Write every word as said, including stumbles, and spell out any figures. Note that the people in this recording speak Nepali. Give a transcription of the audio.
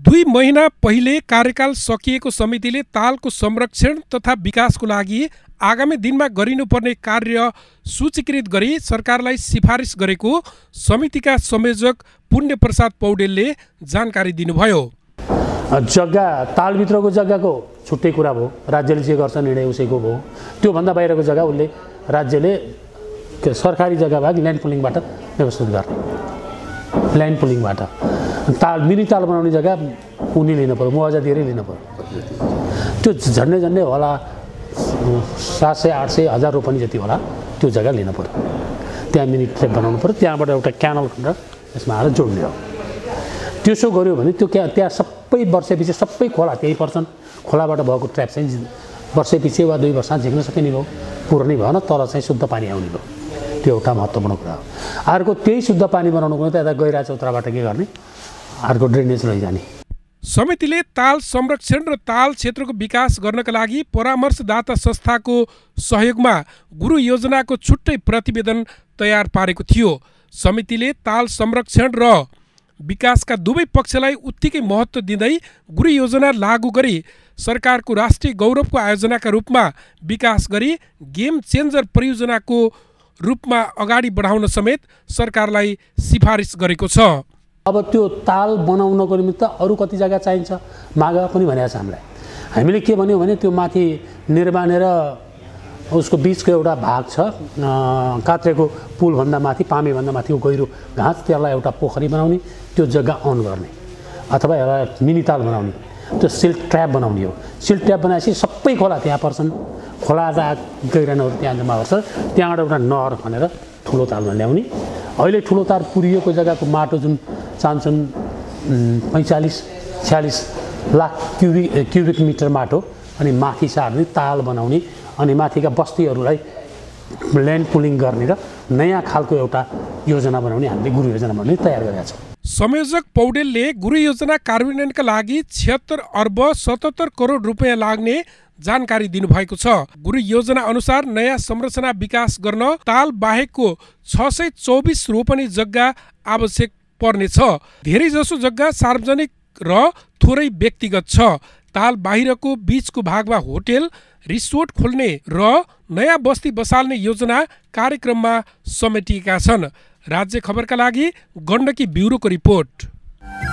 दुई महिना पहिले कार्यकाल सकिएको समितिले तालको संरक्षण तथा विकासको लागि आगामी दिनमा गरिनुपर्ने कार्य सूचीकृत गरी सरकारलाई सिफारिस गरेको समितिका संयोजक पुण्य प्रसाद पौडेलले जानकारी दिनुभयो। जग्गा तालभित्रको जग्गाको छुट्टै कुरा भयो, राज्यले जे गर्छ निर्णय उसैको भयो। त्योभन्दा बाहिरको जग्गा उसले राज्यले सरकारी जग्गा भाग ल्यान्ड पुलिङबाट व्यवस्थित गर्ने, ल्यान्ड पुलिङबाट ताल मिनी ताल बनाउने जग्गा उनी लिनु पर्यो, मुआवजा दिएरै लिनु पर्यो। त्यो झन्डै झन्डै होला सात सय आठ सय हजार रोपनी जति होला त्यो जग्गा लिनु पर्यो। त्यहाँ मिनी ट्र्याप बनाउनु पर्यो, त्यहाँबाट एउटा क्यानल खनेर यसमा आएर जोड्ने हो। त्यसो गर्यो भने त्यो क्या त्यहाँ सबै वर्षपछि सबै खोला त्यही पर्छन्। खोलाबाट भएको ट्र्याप चाहिँ वर्षपछि वा दुई वर्षमा झिक्न सकिने भयो, पुर्नै भएन, तर चाहिँ शुद्ध पानी आउने भयो। त्यो एउटा महत्त्वपूर्ण कुरा हो। अर्को त्यही शुद्ध पानी बनाउनुको त यता गहिरा चौताराबाट के गर्ने, अर्को ड्रेनेज लैजाने। समितिले ताल संरक्षण र ताल क्षेत्रको विकास गर्नका लागि परामर्शदाता संस्थाको सहयोगमा गुरु योजनाको छुट्टै प्रतिवेदन तयार पारेको थियो। समितिले ताल संरक्षण र विकासका दुवै पक्षलाई उत्तिकै महत्त्व दिँदै गुरु योजना लागू गरी सरकारको राष्ट्रिय गौरवको आयोजनाका रूपमा विकास गरी गेम चेन्जर परियोजनाको रूपमा अगाडि बढाउन समेत सरकारलाई सिफारिस गरेको छ। अब त्यो ताल बनाउनको निमित्त अरू कति जग्गा चाहिन्छ माग पनि भनेको छ हामीलाई। हामीले के भन्यौँ भने त्यो माथि निर्माणेर उसको बिचको एउटा भाग छ, कात्रेको पुलभन्दा माथि पामेभन्दा माथिको गहिरो घाँस, त्यसलाई एउटा पोखरी बनाउने, त्यो जग्गा अन गर्ने अथवा एउटा मिनी ताल बनाउने, त्यो सिल्ट ट्र्याप बनाउने हो। सिल्ट ट्र्याप बनाएपछि सबै खोला त्यहाँ पर्छन्, खोला गहिरानहरू त्यहाँ जम्मा गर्छ, त्यहाँबाट एउटा नहर खनेर ठुलो तालमा ल्याउने। अहिले ठुलो तार पुरिएको जग्गाको माटो जुन चाहन्छन् पैँचालिस छ्यालिस लाख क्युबिक क्युबिक मिटर माटो, अनि माथि सार्ने ताल बनाउने, अनि माथिका बस्तीहरूलाई ल्यान्ड पुलिङ गर्ने र नयाँ खालको एउटा योजना बनाउने हामीले गुरु योजना बनाउने तयार गरेका छौँ। संयोजक पौडेलले गुरु योजना कार्यान्वयनका लागि छिहत्तर अर्ब सतहत्तर करोड रुपियाँ लाग्ने जानकारी दिनुभएको छ। गुरु योजना अनुसार नयाँ संरचना विकास गर्न ताल बाहेकको छ सय चौबिस रोपनी जग्गा आवश्यक पर्नेछ। धेरै जसो जग्गा सार्वजनिक र थोरै व्यक्तिगत छ। ताल बाहिरको बीचको भागमा होटेल रिसोर्ट खोल्ने र नयाँ बस्ती बसाल्ने योजना कार्यक्रममा समेटिएका छन्। राज्य खबरका लागि गण्डकी ब्युरोको रिपोर्ट।